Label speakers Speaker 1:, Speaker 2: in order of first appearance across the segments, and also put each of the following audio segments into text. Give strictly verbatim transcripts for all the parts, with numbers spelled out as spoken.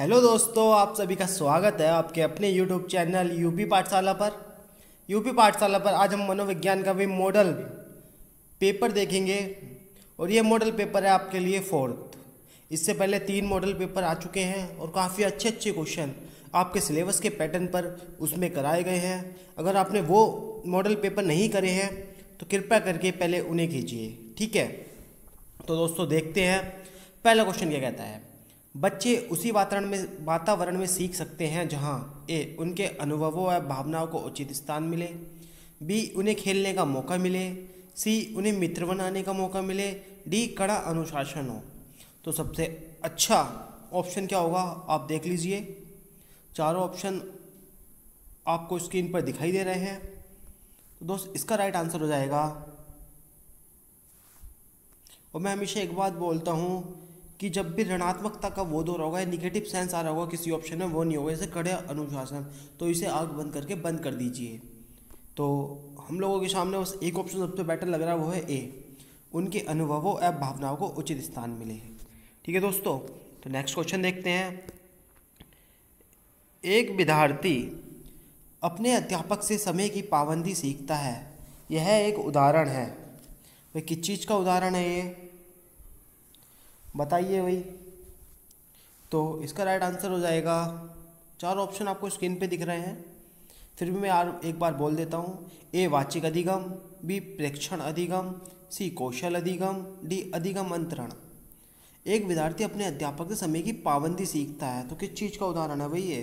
Speaker 1: Hello दोस्तों, आप सभी का स्वागत है आपके अपने यूट्यूब चैनल यूपी पाठशाला पर। यूपी पाठशाला पर आज हम मनोविज्ञान का भी मॉडल पेपर देखेंगे और ये मॉडल पेपर है आपके लिए फोर्थ। इससे पहले तीन मॉडल पेपर आ चुके हैं और काफ़ी अच्छे अच्छे क्वेश्चन आपके सिलेबस के पैटर्न पर उसमें कराए गए हैं। अगर आपने वो मॉडल पेपर नहीं करे हैं तो कृपया करके पहले उन्हें कीजिए, ठीक है। तो दोस्तों देखते हैं पहला क्वेश्चन क्या कहता है। बच्चे उसी वातावरण में वातावरण में सीख सकते हैं जहां ए उनके अनुभवों व भावनाओं को उचित स्थान मिले, बी उन्हें खेलने का मौका मिले, सी उन्हें मित्र बनाने का मौका मिले, डी कड़ा अनुशासन हो। तो सबसे अच्छा ऑप्शन क्या होगा आप देख लीजिए। चारों ऑप्शन आपको स्क्रीन पर दिखाई दे रहे हैं। तो दोस्त इसका राइट आंसर हो जाएगा, और मैं हमेशा एक बात बोलता हूँ कि जब भी ऋणात्मकता का वो दौर होगा, निगेटिव सेंस आ रहा होगा किसी ऑप्शन में, वो नहीं होगा। जैसे कड़े अनुशासन, तो इसे आग बंद करके बंद कर दीजिए। तो हम लोगों के सामने बस एक ऑप्शन सबसे बेटर लग रहा है, वो है ए उनके अनुभवों एवं भावनाओं को उचित स्थान मिले। ठीक है दोस्तों, तो नेक्स्ट क्वेश्चन देखते हैं। एक विद्यार्थी अपने अध्यापक से समय की पाबंदी सीखता है, यह एक उदाहरण है। वह किस चीज़ का उदाहरण है ये बताइए भाई। तो इसका राइट आंसर हो जाएगा, चार ऑप्शन आपको स्क्रीन पे दिख रहे हैं, फिर भी मैं यार एक बार बोल देता हूँ। ए वाचिक अधिगम, बी प्रेक्षण अधिगम, सी कौशल अधिगम, डी अधिगम अंतरण। एक विद्यार्थी अपने अध्यापक से समय की पाबंदी सीखता है, तो किस चीज़ का उदाहरण है भाई ये।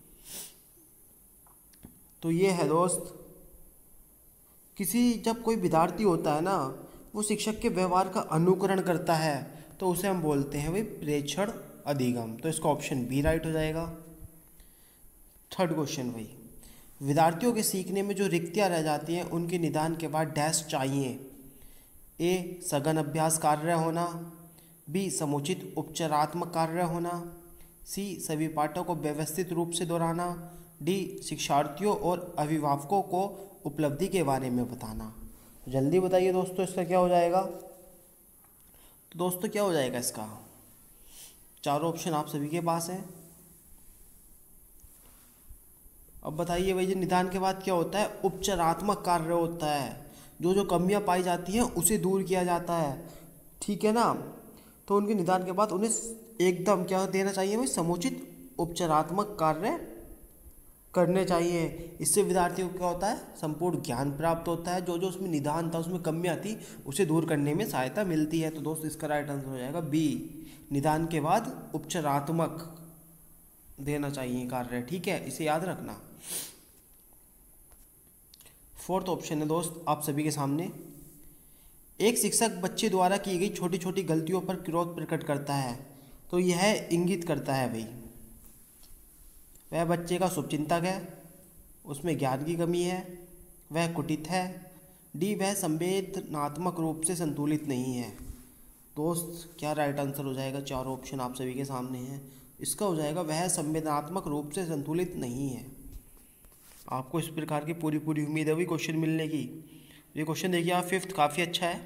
Speaker 1: तो ये है दोस्त, किसी जब कोई विद्यार्थी होता है ना, वो शिक्षक के व्यवहार का अनुकरण करता है, तो उसे हम बोलते हैं भाई प्रेक्षण अधिगम। तो इसका ऑप्शन बी राइट हो जाएगा। थर्ड क्वेश्चन भाई, विद्यार्थियों के सीखने में जो रिक्तियाँ रह जाती हैं उनके निदान के बाद डैश चाहिए। ए सघन अभ्यास कार्य होना, बी समुचित उपचारात्मक कार्य होना, सी सभी पाठों को व्यवस्थित रूप से दोहराना, डी शिक्षार्थियों और अभिभावकों को उपलब्धि के बारे में बताना। जल्दी बताइए दोस्तों इसका क्या हो जाएगा। तो दोस्तों क्या हो जाएगा इसका, चारों ऑप्शन आप सभी के पास हैं। अब बताइए भाई, जो निदान के बाद क्या होता है, उपचारात्मक कार्य होता है। जो जो कमियां पाई जाती हैं उसे दूर किया जाता है, ठीक है ना। तो उनके निदान के बाद उन्हें एकदम क्या देना चाहिए भाई, समुचित उपचारात्मक कार्य करने चाहिए। इससे विद्यार्थियों को क्या होता है, संपूर्ण ज्ञान प्राप्त होता है। जो जो उसमें निदान था, उसमें कमियां थी, उसे दूर करने में सहायता मिलती है। तो दोस्त इसका राइट आंसर हो जाएगा बी, निदान के बाद उपचारात्मक देना चाहिए कार्य, ठीक है, इसे याद रखना। फोर्थ ऑप्शन है दोस्त आप सभी के सामने। एक शिक्षक बच्चे द्वारा की गई छोटी छोटी गलतियों पर क्रोध प्रकट करता है, तो यह इंगित करता है भाई वह बच्चे का शुभचिंतक है, उसमें ज्ञान की कमी है, वह कुटित है, डी वह संवेदनात्मक रूप से संतुलित नहीं है। दोस्त क्या राइट आंसर हो जाएगा, चारों ऑप्शन आप सभी के सामने हैं। इसका हो जाएगा वह संवेदनात्मक रूप से संतुलित नहीं है। आपको इस प्रकार की पूरी पूरी उम्मीद है भी क्वेश्चन मिलने की। ये क्वेश्चन देखिए आप, फिफ्थ काफ़ी अच्छा है।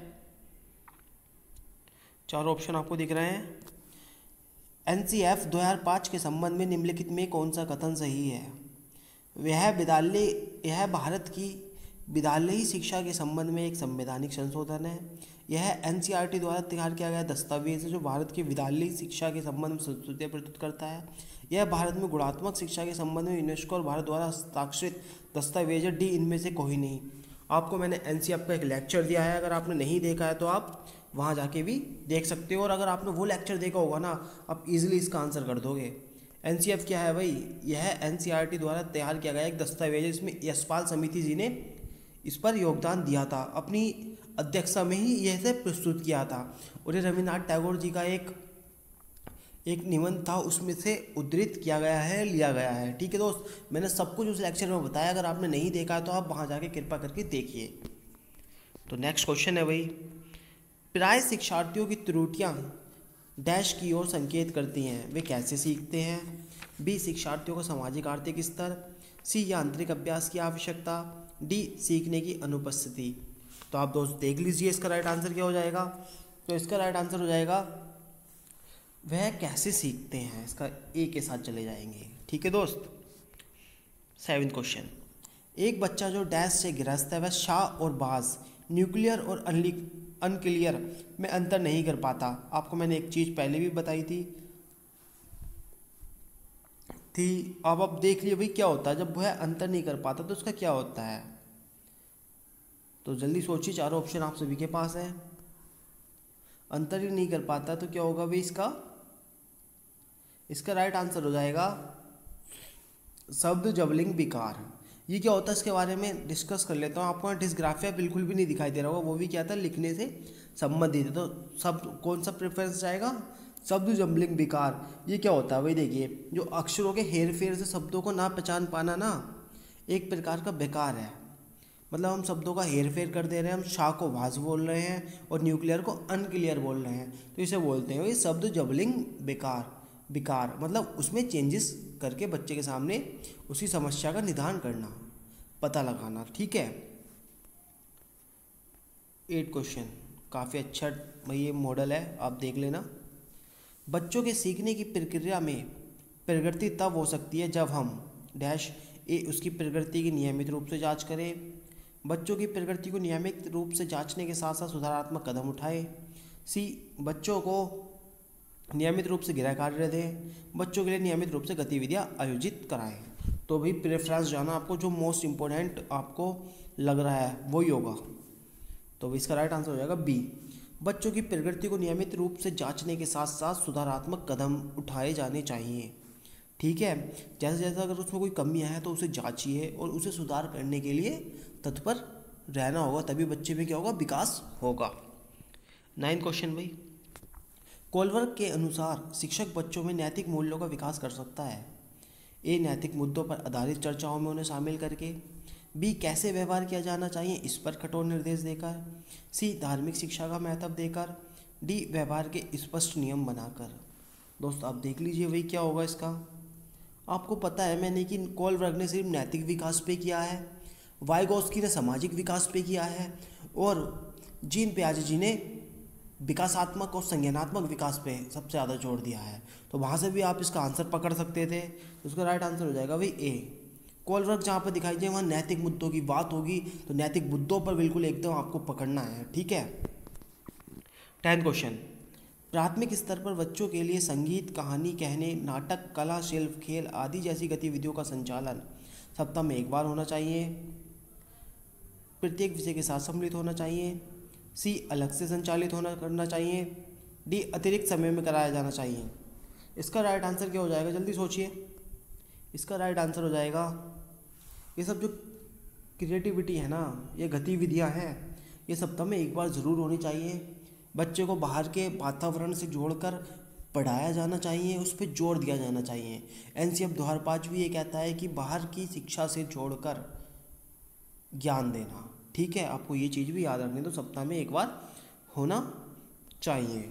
Speaker 1: चारों ऑप्शन आपको दिख रहे हैं। एन सी एफ दो हज़ार पाँच के संबंध में निम्नलिखित में कौन सा कथन सही है। यह विद्यालय यह भारत की विद्यालयी शिक्षा के संबंध में एक संवैधानिक संशोधन है। यह एन सी आर टी द्वारा तैयार किया गया दस्तावेज है जो भारत की विद्यालयी शिक्षा के संबंध में संस्तुतियाँ प्रस्तुत करता है। यह भारत में गुणात्मक शिक्षा के संबंध में यूनेस्को और भारत द्वारा हस्ताक्षरित दस्तावेज है। डी इनमें से कोई नहीं। आपको मैंने एन सी एफ का एक लेक्चर दिया है, अगर आपने नहीं देखा है तो आप वहाँ जाके भी देख सकते हो। और अगर आपने वो लेक्चर देखा होगा ना, आप इजीली इसका आंसर कर दोगे। एन सी एफ क्या है भाई, यह एन सी आर टी द्वारा तैयार किया गया एक दस्तावेज है। इसमें यशपाल समिति जी ने इस पर योगदान दिया था, अपनी अध्यक्षता में ही यह से प्रस्तुत किया था। और ये रविन्द्रनाथ टैगोर जी का एक एक निबंध था, उसमें से उद्धृत किया गया है, लिया गया है, ठीक है दोस्त। मैंने सब कुछ उस लेक्चर में बताया, अगर आपने नहीं देखा है तो आप वहाँ जाके कृपा करके देखिए। तो नेक्स्ट क्वेश्चन है भाई, प्राय शिक्षार्थियों की त्रुटियां डैश की ओर संकेत करती हैं, वे कैसे सीखते हैं। बी शिक्षार्थियों का सामाजिक आर्थिक स्तर, सी यांत्रिक अभ्यास की आवश्यकता, डी सीखने की अनुपस्थिति। तो आप दोस्त देख लीजिए इसका राइट आंसर क्या हो जाएगा। तो इसका राइट आंसर हो जाएगा वह कैसे सीखते हैं, इसका ए के साथ चले जाएंगे। ठीक है दोस्त। सेवन क्वेश्चन, एक बच्चा जो डैश से गिरस्त है वह शाह और बाज, न्यूक्लियर और अनक्लियर में अंतर नहीं कर पाता। आपको मैंने एक चीज़ पहले भी बताई थी थी अब आप देख लिए भाई क्या होता है जब वह अंतर नहीं कर पाता तो उसका क्या होता है। तो जल्दी सोचिए, चारों ऑप्शन आप सभी के पास है। अंतर ही नहीं कर पाता तो क्या होगा भाई इसका इसका राइट आंसर हो जाएगा शब्द जबलिंग विकार। ये क्या होता है इसके बारे में डिस्कस कर लेता हूँ। आपको डिस्ग्राफिया बिल्कुल भी नहीं दिखाई दे रहा होगा, वो भी क्या था लिखने से संबंधित है। तो सब कौन सा प्रेफरेंस जाएगा, शब्द जबलिंग विकार। ये क्या होता है भाई देखिए, जो अक्षरों के हेर फेर से शब्दों को ना पहचान पाना ना एक प्रकार का बेकार है। मतलब हम शब्दों का हेर फेर कर दे रहे हैं, हम शाह को भाज बोल रहे हैं और न्यूक्लियर को अनक्लियर बोल रहे हैं, तो इसे बोलते हैं ये शब्द जबलिंग बेकार विकार। मतलब उसमें चेंजेस करके बच्चे के सामने उसी समस्या का निदान करना, पता लगाना। ठीक है। एट क्वेश्चन काफ़ी अच्छा भाई ये मॉडल है, आप देख लेना। बच्चों के सीखने की प्रक्रिया में प्रगति तब हो सकती है जब हम डैश ए उसकी प्रगति की नियमित रूप से जांच करें, बच्चों की प्रगति को नियमित रूप से जांचने के साथ साथ सुधारात्मक कदम उठाएं, सी बच्चों को नियमित रूप से गृह कार्य दें, बच्चों के लिए नियमित रूप से गतिविधियां आयोजित कराएं। तो भाई प्रेफरेंस जाना आपको जो मोस्ट इम्पोर्टेंट आपको लग रहा है वही होगा। तो इसका राइट आंसर हो जाएगा बी, बच्चों की प्रगति को नियमित रूप से जांचने के साथ साथ सुधारात्मक कदम उठाए जाने चाहिए। ठीक है। जैसे जैसे अगर उसमें कोई कमियां हैं तो उसे जांचिए और उसे सुधार करने के लिए तत्पर रहना होगा, तभी बच्चे में क्या होगा, विकास होगा। नाइन क्वेश्चन भाई, कोलवर्ग के अनुसार शिक्षक बच्चों में नैतिक मूल्यों का विकास कर सकता है। ए नैतिक मुद्दों पर आधारित चर्चाओं में उन्हें शामिल करके, बी कैसे व्यवहार किया जाना चाहिए इस पर कठोर निर्देश देकर, सी धार्मिक शिक्षा का महत्व देकर, डी व्यवहार के स्पष्ट नियम बनाकर। दोस्त आप देख लीजिए वही क्या होगा इसका। आपको पता है मैंने कि कोलवर्ग ने सिर्फ नैतिक विकास पे किया है, वाइगोस्की ने सामाजिक विकास पे किया है और जीन पियाजे जी ने विकासात्मक और संज्ञानात्मक विकास पे सबसे ज़्यादा जोर दिया है। तो वहाँ से भी आप इसका आंसर पकड़ सकते थे। तो उसका राइट आंसर हो जाएगा भाई ए, कोलवर्ग जहाँ पर दिखाई दे वहाँ नैतिक मुद्दों की बात होगी, तो नैतिक मुद्दों पर बिल्कुल एकदम आपको पकड़ना है। ठीक है। टेंथ क्वेश्चन, प्राथमिक स्तर पर बच्चों के लिए संगीत, कहानी कहने, नाटक, कला, शिल्प, खेल आदि जैसी गतिविधियों का संचालन सप्ताह में एक बार होना चाहिए, प्रत्येक विषय के साथ सम्मिलित होना चाहिए, सी अलग से संचालित होना करना चाहिए, डी अतिरिक्त समय में कराया जाना चाहिए। इसका राइट आंसर क्या हो जाएगा, जल्दी सोचिए। इसका राइट आंसर हो जाएगा ये सब जो क्रिएटिविटी है ना, ये गतिविधियां हैं, ये सप्ताह में एक बार ज़रूर होनी चाहिए। बच्चे को बाहर के वातावरण से जोड़कर पढ़ाया जाना चाहिए, उस पर जोर दिया जाना चाहिए। एन सी एफ दो हज़ार पाँच भी ये कहता है कि बाहर की शिक्षा से जोड़कर ज्ञान देना। ठीक है, आपको ये चीज़ भी याद रखनी, तो सप्ताह में एक बार होना चाहिए।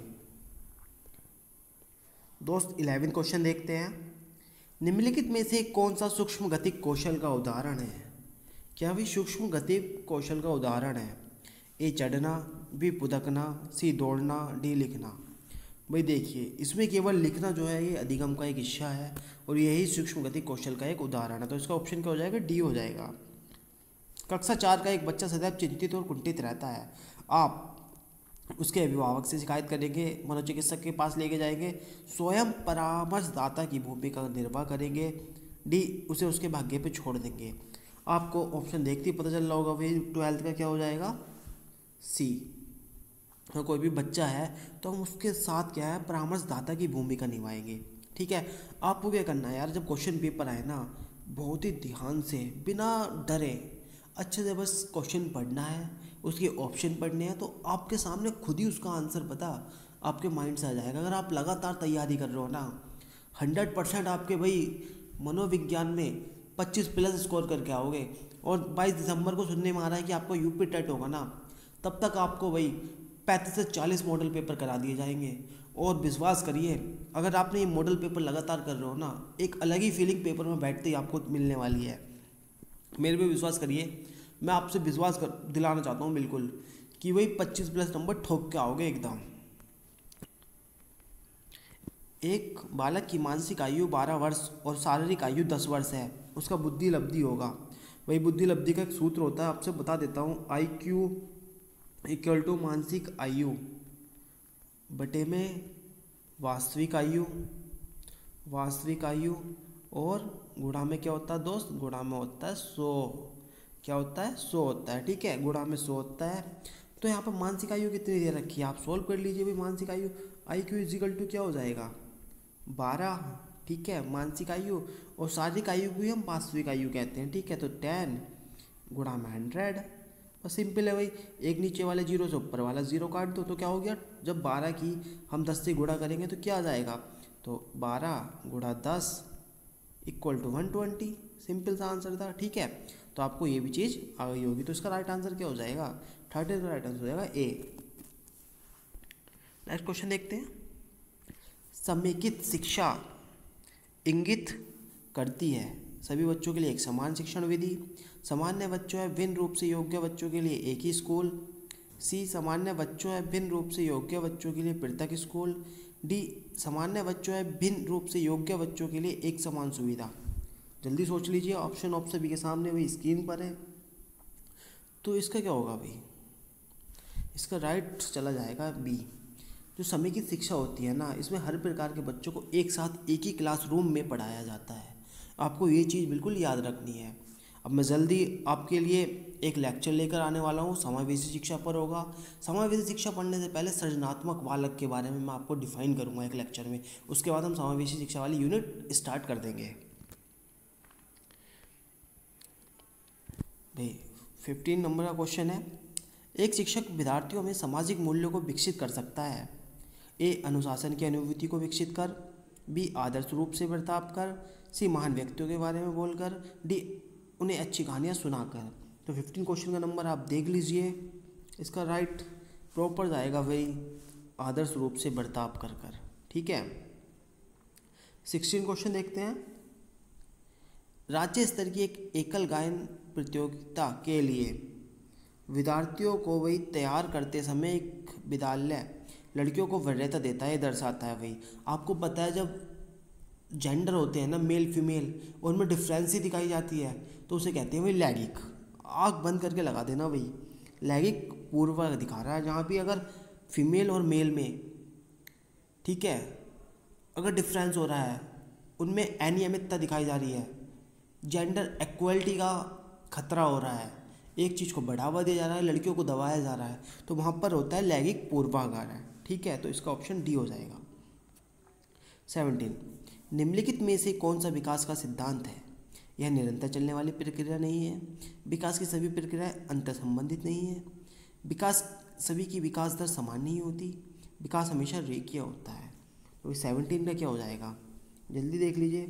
Speaker 1: दोस्त इलेवन क्वेश्चन देखते हैं। निम्नलिखित में से कौन सा सूक्ष्म गतिक कौशल का उदाहरण है। क्या भी सूक्ष्म गतिक कौशल का उदाहरण है। ए चढ़ना, बी पुदकना, सी दौड़ना, डी लिखना। भाई देखिए इसमें केवल लिखना जो है ये अधिगम का एक हिस्सा है और यही सूक्ष्म गतिक कौशल का एक उदाहरण है। तो इसका ऑप्शन क्या हो जाएगा, डी हो जाएगा। कक्षा चार का एक बच्चा सदैव चिंतित और कुंठित रहता है। आप उसके अभिभावक से शिकायत करेंगे, मनोचिकित्सक के पास लेके जाएंगे, स्वयं परामर्शदाता की भूमिका निर्वाह करेंगे, डी उसे उसके भाग्य पे छोड़ देंगे। आपको ऑप्शन देखते ही पता चल रहा होगा भाई ट्वेल्थ का क्या हो जाएगा, सी। तो कोई भी बच्चा है तो हम उसके साथ क्या है, परामर्शदाता की भूमिका निभाएंगे। ठीक है। आपको क्या करना है यार, जब क्वेश्चन पेपर आए ना बहुत ही ध्यान से बिना डरे अच्छे से बस क्वेश्चन पढ़ना है, उसके ऑप्शन पढ़ने हैं, तो आपके सामने खुद ही उसका आंसर पता आपके माइंड से आ जाएगा। अगर आप लगातार तैयारी कर रहे हो ना, हंड्रेड परसेंट आपके भाई मनोविज्ञान में पच्चीस प्लस स्कोर करके आओगे। और बाईस दिसंबर को सुनने में आ रहा है कि आपको यूपी टेट होगा ना, तब तक आपको भाई पैंतीस से चालीस मॉडल पेपर करा दिए जाएंगे। और विश्वास करिए अगर आपने ये मॉडल पेपर लगातार कर रहे हो ना, एक अलग ही फीलिंग पेपर में बैठते ही आपको मिलने वाली है। मेरे पे विश्वास करिए, मैं आपसे विश्वास कर दिलाना चाहता हूँ बिल्कुल कि वही पच्चीस प्लस नंबर ठोक के आओगे एकदम। एक बालक की मानसिक आयु बारह वर्ष और शारीरिक आयु दस वर्ष है, उसका बुद्धि लब्धि होगा। वही बुद्धि लब्धि का एक सूत्र होता है, आपसे बता देता हूँ, आई क्यू इक्वल टू मानसिक आयु बटे में वास्तविक आयु, वास्तविक आयु और गुणा में क्या होता है दोस्त, गुणा में होता है सौ, क्या होता है सौ होता है, ठीक है, गुणा में सौ होता है। तो यहाँ पर मानसिक आयु कितनी दे रखी है, आप सोल्व कर लीजिए भाई। मानसिक आयु आई क्यू इजिकल टू क्या हो जाएगा, बारह, ठीक है, मानसिक आयु, और शारीरिक आयु को ही हम वास्तविक आयु कहते हैं, ठीक है। तो टेन गुणा में हंड्रेड, बस सिंपल है भाई। एक नीचे वाले जीरो से ऊपर वाला जीरो काट दो, तो क्या हो गया, जब बारह की हम दस से गुणा करेंगे तो क्या आ जाएगा, तो बारह गुणा दस equal to one twenty, simple सा आंसर था, ठीक है। तो आपको ये भी चीज़ आ गई होगी। तो इसका राइट आंसर क्या हो जाएगा, थर्टी का राइट आंसर हो जाएगा ए। नेक्स्ट क्वेश्चन देखते हैं। समेकित शिक्षा इंगित करती है सभी बच्चों के लिए एक समान शिक्षण विधि, सामान्य बच्चों या भिन्न रूप से योग्य बच्चों के लिए एक ही स्कूल, सी सामान्य बच्चों या भिन्न रूप से योग्य बच्चों के लिए पृथक स्कूल, डी सामान्य बच्चों या भिन्न रूप से योग्य बच्चों के लिए एक समान सुविधा। जल्दी सोच लीजिए, ऑप्शन ऑप्शन बी के सामने वही स्क्रीन पर है। तो इसका क्या होगा भाई, इसका राइट चला जाएगा बी। जो समेकित शिक्षा होती है ना, इसमें हर प्रकार के बच्चों को एक साथ एक ही क्लासरूम में पढ़ाया जाता है। आपको ये चीज़ बिल्कुल याद रखनी है। अब मैं जल्दी आपके लिए एक लेक्चर लेकर आने वाला हूँ, समावेशी शिक्षा पर होगा। समावेशी शिक्षा पढ़ने से पहले सृजनात्मक बालक के बारे में मैं आपको डिफाइन करूँगा एक लेक्चर में, उसके बाद हम समावेशी शिक्षा वाली यूनिट स्टार्ट कर देंगे। भाई फिफ्टीन नंबर का क्वेश्चन है, एक शिक्षक विद्यार्थियों में सामाजिक मूल्यों को विकसित कर सकता है। ए अनुशासन की अनुभूति को विकसित कर, बी आदर्श रूप से बर्ताव कर, सी महान व्यक्तियों के बारे में बोलकर, डी उन्हें अच्छी कहानियाँ सुनाकर। तो फिफ्टीन क्वेश्चन का नंबर आप देख लीजिए, इसका राइट प्रॉपर जाएगा वही आदर्श रूप से बर्ताव कर कर, ठीक है। सिक्सटीन क्वेश्चन देखते हैं। राज्य स्तर की एक एकल गायन प्रतियोगिता के लिए विद्यार्थियों को वही तैयार करते समय एक विद्यालय लड़कियों को वरीयता देता है, दर्शाता है। वही आपको पता है, जब जेंडर होते हैं ना, मेल फीमेल, उनमें डिफरेंस ही दिखाई जाती है, तो उसे कहते हैं वही लैंगिक। आँख बंद करके लगा देना भाई, लैंगिक पूर्वक दिखा रहा है, जहाँ भी अगर फीमेल और मेल में, ठीक है, अगर डिफरेंस हो रहा है, उनमें अनियमितता दिखाई जा रही है, जेंडर इक्वलिटी का खतरा हो रहा है, एक चीज़ को बढ़ावा दिया जा रहा है, लड़कियों को दबाया जा रहा है, तो वहाँ पर होता है लैंगिक पूर्वाग्रह है, ठीक है। तो इसका ऑप्शन डी हो जाएगा। सेवनटीन, निम्नलिखित में से कौन सा विकास का सिद्धांत है। यह निरंतर चलने वाली प्रक्रिया नहीं है, विकास की सभी प्रक्रियाएं अंतर संबंधित नहीं है, विकास सभी की विकास दर समान नहीं होती, विकास हमेशा रेखीय होता है। तो सेवनटीन का क्या हो जाएगा, जल्दी देख लीजिए।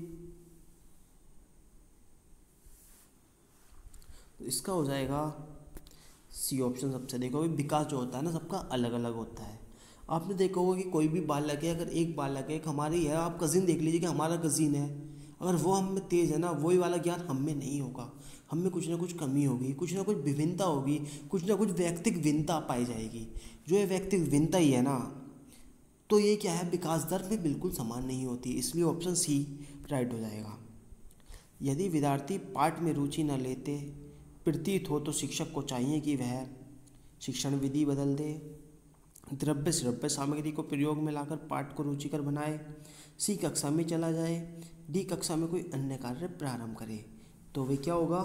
Speaker 1: तो इसका हो जाएगा सी ऑप्शन। सबसे देखो, विकास जो होता है ना, सबका अलग अलग होता है। आपने देखा होगा कि कोई भी बालक है, अगर एक बालक है, एक हमारी है, आप कज़िन देख लीजिए कि हमारा कज़िन है, अगर वो हम में तेज़ है ना, वही वाला ज्ञान हम में नहीं होगा, हम में कुछ ना कुछ कमी होगी, कुछ ना कुछ विभिन्नता होगी, कुछ ना कुछ व्यक्तिगत भिन्नता पाई जाएगी। जो ये व्यक्तिगत भिन्नता ही है ना, तो ये क्या है, विकास दर में बिल्कुल समान नहीं होती, इसलिए ऑप्शन सी राइट हो जाएगा। यदि विद्यार्थी पाठ में रुचि न लेते प्रतीत हो, तो शिक्षक को चाहिए कि वह शिक्षण विधि बदल दे, द्रव्य श्रव्य सामग्री को प्रयोग में लाकर पाठ को रुचिकर बनाए, सी कक्षा में चला जाए, डी कक्षा में कोई अन्य कार्य प्रारंभ करे। तो वे क्या होगा,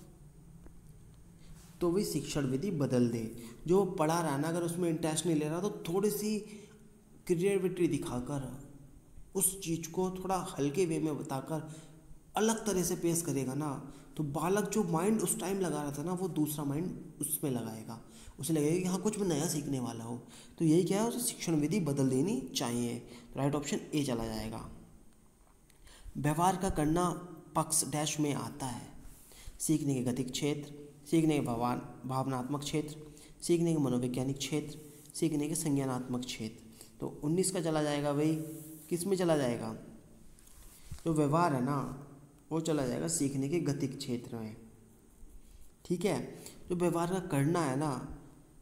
Speaker 1: तो वे शिक्षण विधि बदल दे। जो पढ़ा रहा ना, अगर उसमें इंटरेस्ट नहीं ले रहा, तो थोड़ी सी क्रिएटिविटी दिखाकर उस चीज़ को थोड़ा हल्के वे में बताकर अलग तरह से पेश करेगा ना, तो बालक जो माइंड उस टाइम लगा रहा था ना, वो दूसरा माइंड उसमें लगाएगा, उसे लगेगा कि हाँ कुछ मैं नया सीखने वाला हूँ। तो यही क्या है, उसे शिक्षण विधि बदल देनी चाहिए। तो राइट ऑप्शन ए चला जाएगा। व्यवहार का करना पक्ष डैश में आता है। सीखने के गतिक क्षेत्र, सीखने के भावान भावनात्मक क्षेत्र, सीखने के मनोवैज्ञानिक क्षेत्र, सीखने के संज्ञानात्मक क्षेत्र। तो उन्नीस का चला जाएगा भाई, किस में चला जाएगा, जो व्यवहार है ना, वो चला जाएगा सीखने के गतिक क्षेत्र में, ठीक है। जो व्यवहार का करना है ना,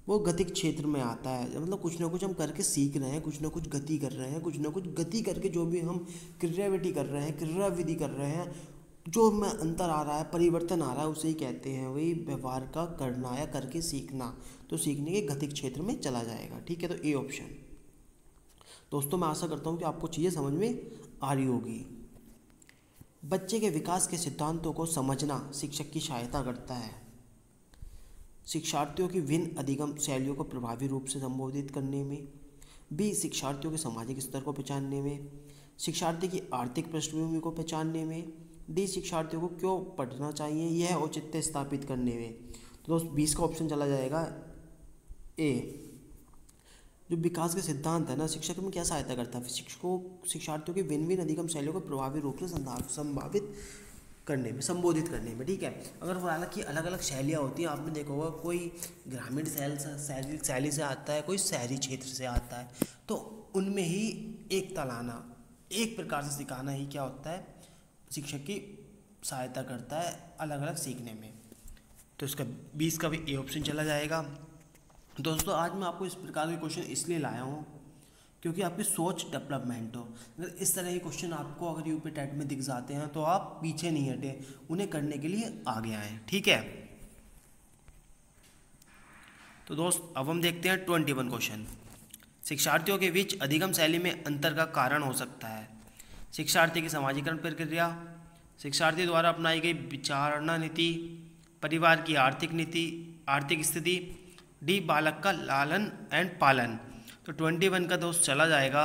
Speaker 1: वो गतिक क्षेत्र में आता है, मतलब कुछ ना कुछ हम करके सीख रहे हैं, कुछ ना कुछ गति कर रहे हैं, कुछ ना कुछ गति करके जो भी हम क्रियाविधि कर रहे हैं, क्रियाविधि कर रहे हैं, जो में अंतर आ रहा है, परिवर्तन आ रहा है, उसे ही कहते हैं वही व्यवहार का करना या करके सीखना। तो सीखने के गतिक क्षेत्र में चला जाएगा। ठीक है, तो ए ऑप्शन। दोस्तों मैं आशा करता हूँ कि आपको चीज़ें समझ में आ रही होगी। बच्चे के विकास के सिद्धांतों को समझना शिक्षक की सहायता करता है। शिक्षार्थियों की भिन्न अधिगम शैलियों को प्रभावी रूप से संबोधित करने में। बी, शिक्षार्थियों के सामाजिक स्तर को पहचानने में। शिक्षार्थी की आर्थिक पृष्ठभूमि को पहचानने में। डी, शिक्षार्थियों को क्यों पढ़ना चाहिए यह औचित्य स्थापित करने में। तो दोस्त बीस का ऑप्शन चला जाएगा ए। जो विकास के सिद्धांत है ना, शिक्षक में क्या सहायता करता है, शिक्षकों शिक्षार्थियों की भिन्न भिन्न अधिगम शैलियों को प्रभावी रूप से संभावित करने में, संबोधित करने में। ठीक है, अगर वो हालांकि अलग अलग शैलियाँ होती हैं, आपने देखा होगा कोई ग्रामीण शैल शैली शैली से आता है, कोई शहरी क्षेत्र से आता है, तो उनमें ही एकता लाना, एक प्रकार से सिखाना ही क्या होता है, शिक्षक की सहायता करता है अलग अलग सीखने में। तो इसका बीस का भी ए ऑप्शन चला जाएगा। दोस्तों आज मैं आपको इस प्रकार के क्वेश्चन इसलिए लाया हूँ क्योंकि आपकी सोच डेवलपमेंट हो। अगर इस तरह के क्वेश्चन आपको अगर यूपी टेट में दिख जाते हैं तो आप पीछे नहीं हटे, उन्हें करने के लिए आगे आएँ। ठीक है, तो दोस्त अब हम देखते हैं ट्वेंटी वन क्वेश्चन। शिक्षार्थियों के बीच अधिगम शैली में अंतर का कारण हो सकता है। शिक्षार्थी की समाजीकरण प्रक्रिया, शिक्षार्थी द्वारा अपनाई गई विचारणा नीति, परिवार की आर्थिक नीति आर्थिक स्थिति, डी, बालक का लालन एंड पालन। तो ट्वेंटी वन का दोस्त चला जाएगा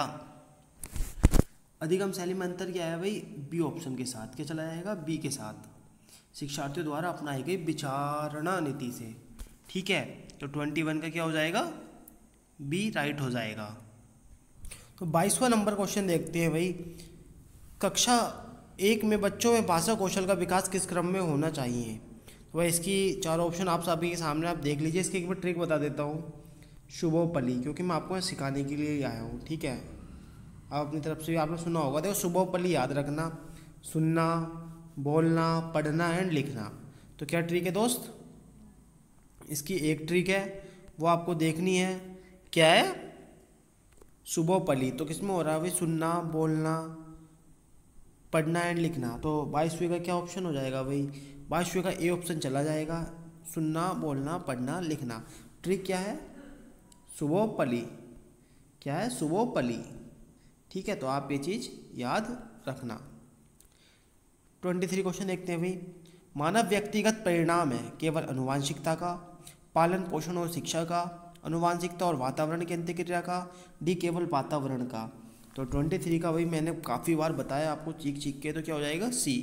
Speaker 1: अधिगम शैली में अंतर क्या है भाई, बी ऑप्शन के साथ। क्या चला जाएगा, बी के साथ, शिक्षार्थियों द्वारा अपनाई गई विचारणा नीति से। ठीक है, तो ट्वेंटी वन का क्या हो जाएगा, बी राइट हो जाएगा। तो बाईसवां नंबर क्वेश्चन देखते हैं भाई। कक्षा एक में बच्चों में भाषा कौशल का विकास किस क्रम में होना चाहिए। तो भाई इसकी चारों ऑप्शन आप सभी के सामने आप देख लीजिए। इसकी एक बार ट्रिक बता देता हूँ, शुभोपली, क्योंकि मैं आपको सिखाने के लिए आया हूँ। ठीक है, आप अपनी तरफ से भी आपने सुना होगा। देखो शुभोपली याद रखना, सुनना, बोलना, पढ़ना एंड लिखना। तो क्या ट्रिक है दोस्त, इसकी एक ट्रिक है वो आपको देखनी है, क्या है, शुभोपली। तो किस में हो रहा है भाई, सुनना, बोलना, पढ़ना एंड लिखना। तो बाईसवीं का क्या ऑप्शन हो जाएगा भाई, बाईसवीं का ए ऑप्शन चला जाएगा, सुनना, बोलना, पढ़ना, लिखना। ट्रिक क्या है, शुभोपली। क्या है, शुभोपली। ठीक है, तो आप ये चीज़ याद रखना। ट्वेंटी थ्री क्वेश्चन देखते हैं भाई। मानव व्यक्तिगत परिणाम है केवल अनुवांशिकता का, पालन पोषण और शिक्षा का, अनुवांशिकता और वातावरण की अंतःक्रिया का, डी केवल वातावरण का। तो ट्वेंटी थ्री का भाई मैंने काफ़ी बार बताया आपको चीख चीख के, तो क्या हो जाएगा, सी।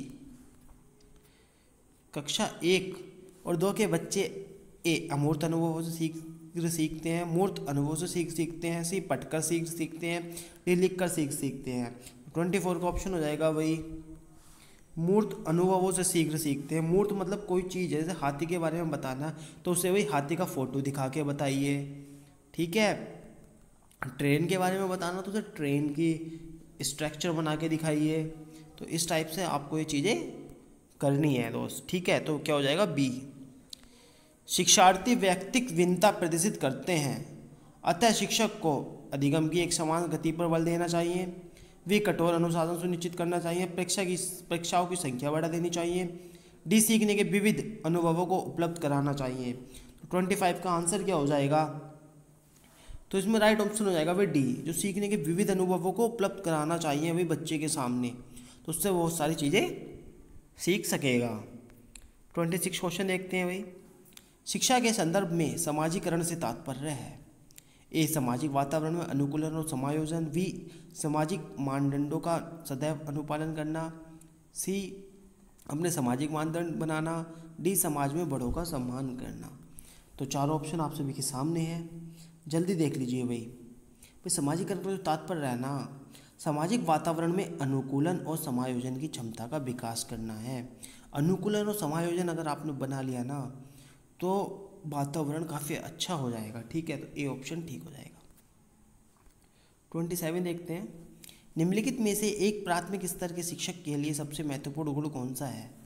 Speaker 1: कक्षा एक और दो के बच्चे ए अमूर्त अनुभवों से सीख सीखते हैं, मूर्त अनुभवों से सीख सीखते हैं, सी पढ़कर सीख सीखते हैं, डी लिख कर सीख सीखते हैं। ट्वेंटी फोर का ऑप्शन हो जाएगा भाई, मूर्त अनुभवों से शीघ्र सीखते हैं। मूर्त मतलब कोई चीज़ है, जैसे हाथी के बारे में बताना तो उसे वही हाथी का फोटो दिखा के बताइए। ठीक है, ट्रेन के बारे में बताना तो उसे ट्रेन की स्ट्रक्चर बना के दिखाइए। तो इस टाइप से आपको ये चीज़ें करनी है दोस्त। ठीक है, तो क्या हो जाएगा, बी। शिक्षार्थी व्यक्तिक भिन्नता प्रदर्शित करते हैं, अतः शिक्षक को अधिगम की एक समान गति पर बल देना चाहिए। वे कठोर अनुशासन सुनिश्चित करना चाहिए, परीक्षा की परीक्षाओं की संख्या बढ़ा देनी चाहिए। डी, सीखने के विविध अनुभवों को उपलब्ध कराना चाहिए। तो ट्वेंटी फाइव का आंसर क्या हो जाएगा, तो इसमें राइट ऑप्शन हो जाएगा भाई डी, जो सीखने के विविध अनुभवों को उपलब्ध कराना चाहिए भाई बच्चे के सामने, तो उससे बहुत सारी चीज़ें सीख सकेगा। ट्वेंटी सिक्स क्वेश्चन देखते हैं भाई। शिक्षा के संदर्भ में समाजीकरण से तात्पर्य है। ए, सामाजिक वातावरण में अनुकूलन और समायोजन। बी, सामाजिक मानदंडों का सदैव अनुपालन करना। सी, अपने सामाजिक मानदंड बनाना। डी, समाज में बड़ों का सम्मान करना। तो चारों ऑप्शन आप सभी के सामने हैं, जल्दी देख लीजिए भाई। भाई समाजीकरण का जो तात्पर्य है ना, सामाजिक वातावरण में अनुकूलन और समायोजन की क्षमता का विकास करना है। अनुकूलन और समायोजन अगर आपने बना लिया ना तो वातावरण काफ़ी अच्छा हो जाएगा। ठीक है, तो ए ऑप्शन ठीक हो जाएगा। ट्वेंटी सेवन देखते हैं। निम्नलिखित में से एक प्राथमिक स्तर के शिक्षक के लिए सबसे महत्वपूर्ण गुण कौन सा है।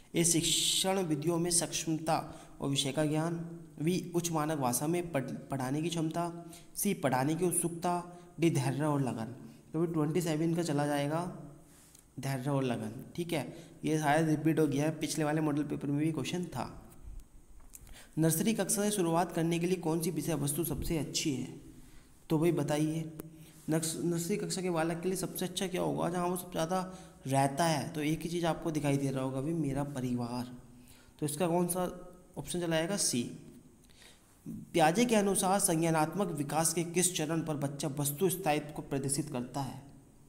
Speaker 1: ए शिक्षण विधियों में सक्षमता और विषय का ज्ञान। बी उच्च मानक भाषा में पढ़ पढ़ाने की क्षमता। सी पढ़ाने की उत्सुकता। डी धैर्य और लगन। तो भी ट्वेंटी सेवन का चला जाएगा धैर्य और लगन। ठीक है, ये शायद रिपीट हो गया है, पिछले वाले मॉडल पेपर में भी क्वेश्चन था। नर्सरी कक्षा से शुरुआत करने के लिए कौन सी विषय वस्तु सबसे अच्छी है? तो भाई बताइए, नर्सरी कक्षा के बालक के लिए सबसे अच्छा क्या होगा जहाँ वो सबसे ज़्यादा रहता है? तो एक ही चीज़ आपको दिखाई दे रहा होगा, भाई मेरा परिवार। तो इसका कौन सा ऑप्शन चला जाएगा? सी। पियाजे के अनुसार संज्ञानात्मक विकास के किस चरण पर बच्चा वस्तु स्थायित्व को प्रदर्शित करता है?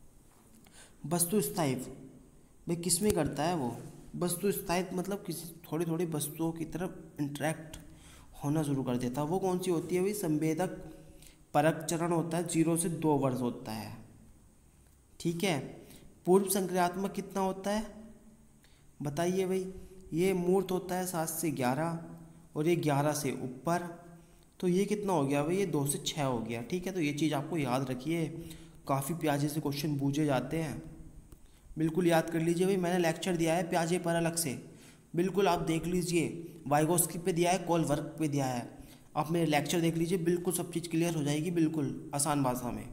Speaker 1: वस्तु स्थायित्व भाई किस में करता है वो? वस्तु स्थायित्व मतलब किसी थोड़ी थोड़ी वस्तुओं की तरफ इंटरेक्ट होना शुरू कर देता है। वो कौन सी होती है भाई? संवेदक परक चरण होता है, जीरो से दो वर्ष होता है। ठीक है, पूर्व संक्रियात्मक कितना होता है बताइए भाई? ये मूर्त होता है सात से ग्यारह और ये ग्यारह से ऊपर, तो ये कितना हो गया भाई? ये दो से छः हो गया। ठीक है, तो ये चीज़ आपको याद रखिए, काफ़ी प्याजे से क्वेश्चन पूछे जाते हैं, बिल्कुल याद कर लीजिए भाई। मैंने लेक्चर दिया है प्याजे पर अलग से, बिल्कुल आप देख लीजिए। वाइगोस्की पे दिया है, कॉल वर्क पे दिया है, आप मेरे लेक्चर देख लीजिए, बिल्कुल सब चीज़ क्लियर हो जाएगी, बिल्कुल आसान भाषा में।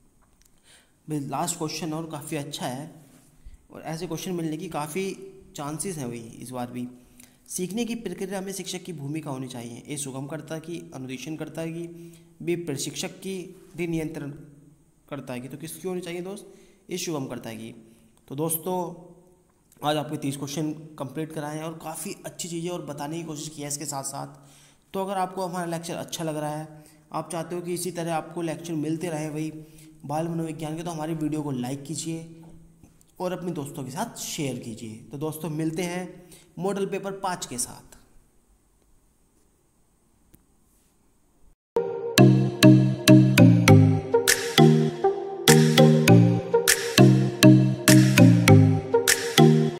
Speaker 1: भाई लास्ट क्वेश्चन और काफ़ी अच्छा है, और ऐसे क्वेश्चन मिलने की काफ़ी चांसेस हैं भाई इस बार भी। सीखने की प्रक्रिया में शिक्षक की भूमिका होनी चाहिए। ए सुगमकर्ता की, अनुदेशनकर्ता की, बी प्रशिक्षक की, डी नियंत्रण करता की। तो किसकी होनी चाहिए दोस्त? ए सुगमकर्ता की। तो दोस्तों आज आपके तीस क्वेश्चन कंप्लीट कराए हैं और काफ़ी अच्छी चीज़ें और बताने की कोशिश की है इसके साथ साथ। तो अगर आपको हमारा लेक्चर अच्छा लग रहा है, आप चाहते हो कि इसी तरह आपको लेक्चर मिलते रहे भाई बाल मनोविज्ञान के, तो हमारी वीडियो को लाइक कीजिए और अपने दोस्तों के साथ शेयर कीजिए। तो दोस्तों मिलते हैं मॉडल पेपर पाँच के साथ।